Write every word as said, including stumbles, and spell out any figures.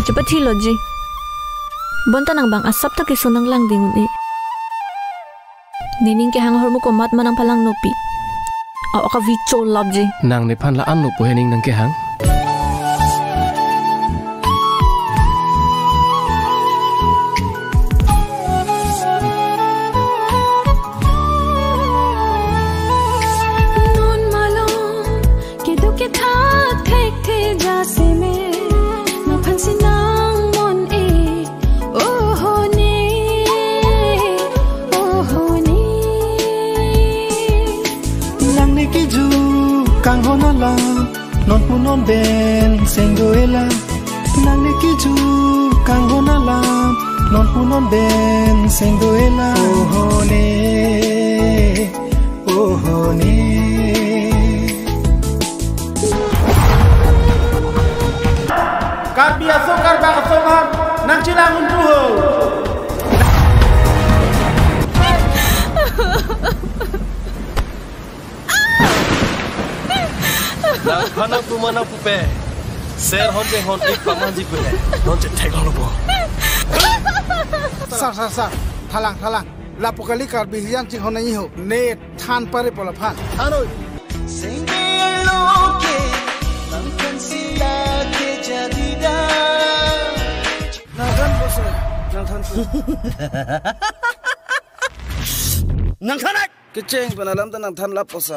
Cepat hilo ji. Bonta nang bang asap tak iso nang lang dingun i. Nining ke hang hormu komat manang palang nopi. Aw ka vicho lab ji. Nang ni pan la an no po hening nang ke hang. Non punon ben sengoela nang nikiju kangona lam non punon ben sengoela ohone ohone Kami asokar bang asomam nang cilang untuho Nang panang pumanang pupe, ser honte hon ik pamanji pupe, honte tegang lobo. Sar sar sar, thalang thalang, lapokali kar bihian cing hon nyi ho, net than pare polaphan. Hanoi. Sengeloke, nangkan sila ke jadida. Nangkan bosre, nangkan su. Nangkanak. Keceng penalam tanang than lap posa.